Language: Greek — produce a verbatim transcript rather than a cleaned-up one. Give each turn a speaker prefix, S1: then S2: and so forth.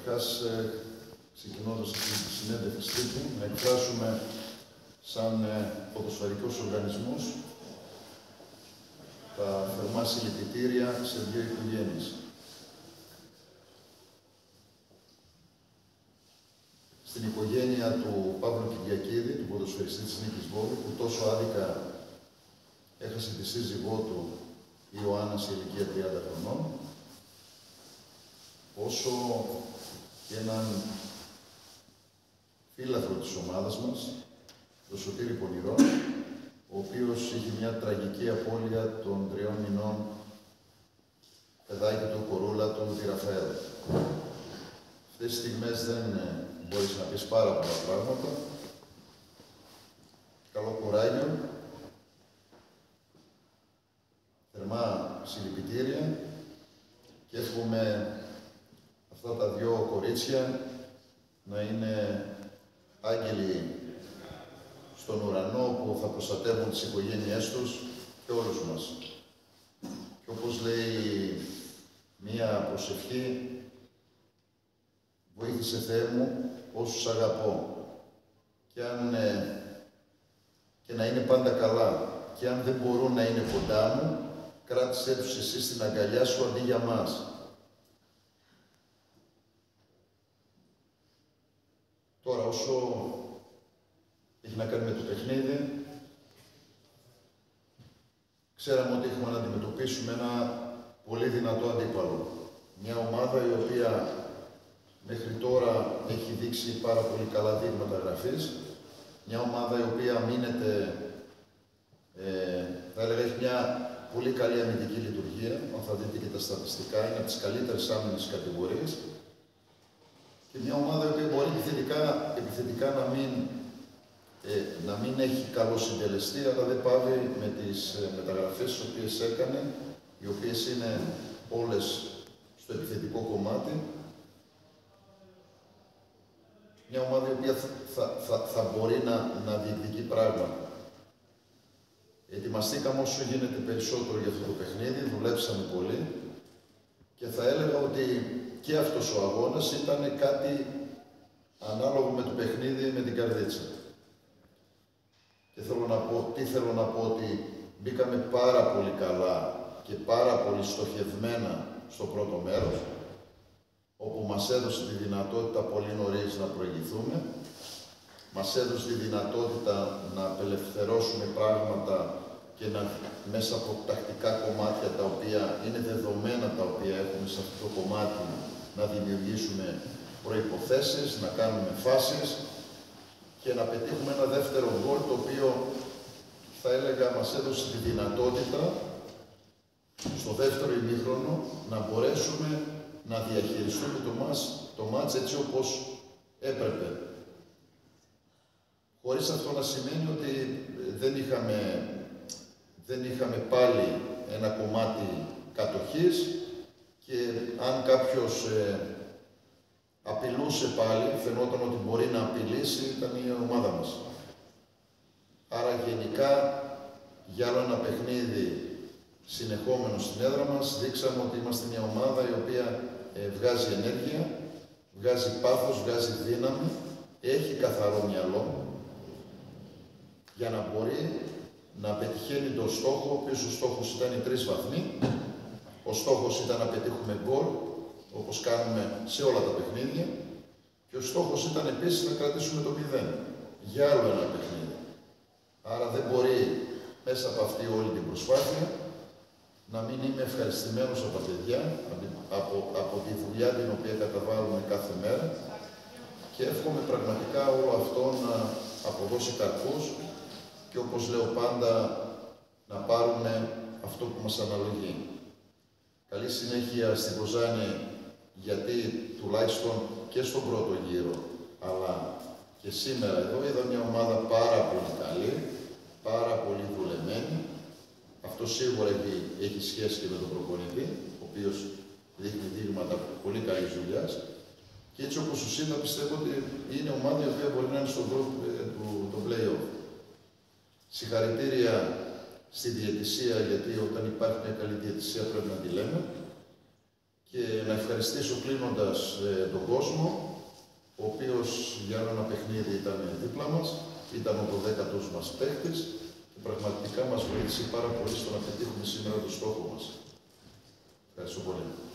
S1: Καταρχάς, ξεκινώντας αυτή τη συνέντευξη τύπου, να εκφράσουμε σαν ποδοσφαιρικούς οργανισμούς τα θερμά συλληπιτήρια σε δύο οικογένειες. Στην οικογένεια του Παύλου Κυριακίδη, του ποδοσφαιριστή της Νίκης Βόλου, που τόσο άδικα έχασε τη σύζυγό του, η Ιωάννα, σε ηλικία τριάντα χρονών, όσο και έναν φίλαθρο της ομάδας μας, τον Σωτήρη Πονηρό, ο οποίος είχε μια τραγική απώλεια των τριών μηνών παιδάκι του, κορούλα του, τη Ραφαέλ. Αυτές τις στιγμές δεν μπορείς να πεις πάρα πολλά πράγματα. Καλό κουράγιο, θερμά συλληπιτήρια και εύχομαι αυτά τα δυο κορίτσια να είναι άγγελοι στον ουρανό που θα προστατεύουν τις οικογένειές τους και όλους μας. Και όπως λέει μία προσευχή, βοήθησε Θεέ μου όσους αγαπώ. Και, αν, ε, και να είναι πάντα καλά. Και αν δεν μπορούν να είναι κοντά μου, κράτησέ τους εσύ στην αγκαλιά σου αντί για μας. Τώρα, όσο έχει να κάνει με το παιχνίδι, ξέραμε ότι έχουμε να αντιμετωπίσουμε ένα πολύ δυνατό αντίπαλο. Μια ομάδα η οποία μέχρι τώρα έχει δείξει πάρα πολύ καλά δείγματα γραφής. Μια ομάδα η οποία μείνεται, ε, θα έλεγα, έχει μια πολύ καλή αμυντική λειτουργία. Αν θα δείτε και τα στατιστικά, είναι από τις καλύτερες άμυνες κατηγορίες. Και μια ομάδα η οποία μπορεί επιθετικά, επιθετικά να, μην, ε, να μην έχει καλό συντελεστή, αλλά δεν πάβει με τις ε, μεταγραφές τις οποίες έκανε, οι οποίες είναι όλες στο επιθετικό κομμάτι. Μια ομάδα η οποία θα, θα, θα, θα μπορεί να, να διεκδικεί πράγματα. Ετοιμαστήκαμε όσο γίνεται περισσότερο για αυτό το παιχνίδι, δουλέψαμε πολύ και θα έλεγα ότι και αυτός ο αγώνας ήταν κάτι ανάλογο με το παιχνίδι, με την καρδίτσα. Και θέλω να πω, τι θέλω να πω, ότι μπήκαμε πάρα πολύ καλά και πάρα πολύ στοχευμένα στο πρώτο μέρος, όπου μας έδωσε τη δυνατότητα πολύ νωρίς να προηγηθούμε, μας έδωσε τη δυνατότητα να απελευθερώσουμε πράγματα και να, μέσα από τακτικά κομμάτια τα οποία είναι δεδομένα, τα οποία έχουμε σε αυτό το κομμάτι, να δημιουργήσουμε προϋποθέσεις, να κάνουμε φάσεις και να πετύχουμε ένα δεύτερο γκολ, το οποίο θα έλεγα μας έδωσε τη δυνατότητα στο δεύτερο ημίχρονο να μπορέσουμε να διαχειριστούμε το μάτς, το μάτς έτσι όπως έπρεπε. Χωρίς αυτό να σημαίνει ότι δεν είχαμε, δεν είχαμε πάλι ένα κομμάτι κατοχής και αν κάποιος ε, απειλούσε πάλι, φαινόταν ότι μπορεί να απειλήσει, ήταν η ομάδα μας. Άρα γενικά, για άλλο ένα παιχνίδι συνεχόμενο στην έδρα μας, δείξαμε ότι είμαστε μια ομάδα η οποία ε, βγάζει ενέργεια, βγάζει πάθος, βγάζει δύναμη, έχει καθαρό μυαλό για να μπορεί να πετυχαίνει τον στόχο, ο οποίος ο στόχος ήταν οι τρεις βαθμοί. Ο στόχος ήταν να πετύχουμε γκολ, όπως κάνουμε σε όλα τα παιχνίδια, και ο στόχος ήταν επίσης να κρατήσουμε το μηδέν για άλλο ένα παιχνίδι. Άρα δεν μπορεί μέσα από αυτή όλη την προσπάθεια να μην είμαι ευχαριστημένος από τα παιδιά, από, από τη δουλειά την οποία καταβάλουμε κάθε μέρα και εύχομαι πραγματικά όλο αυτό να αποδώσει καρπούς και όπως λέω πάντα να πάρουμε αυτό που μας αναλογεί. Καλή συνέχεια στην Κοζάνη, γιατί τουλάχιστον και στον πρώτο γύρο αλλά και σήμερα εδώ είδα μια ομάδα πάρα πολύ καλή, πάρα πολύ δουλεμένη. Αυτό σίγουρα έχει, έχει σχέση και με τον προπονητή, ο οποίος δείχνει δείγματα πολύ καλής δουλειάς. Και έτσι όπως σου είδα, πιστεύω ότι είναι ομάδα η οποία μπορεί να είναι στον group του το play-off. Συγχαρητήρια στη διαιτησία, γιατί όταν υπάρχει μια καλή διαιτησία πρέπει να τη λέμε. Και να ευχαριστήσω κλείνοντας ε, τον κόσμο, ο οποίος για ένα παιχνίδι ήταν δίπλα μας, ήταν ο δωδέκατος μας παίκτης και πραγματικά μας βοήθησε πάρα πολύ στο να πετύχουμε σήμερα το στόχο μας. Ευχαριστώ πολύ.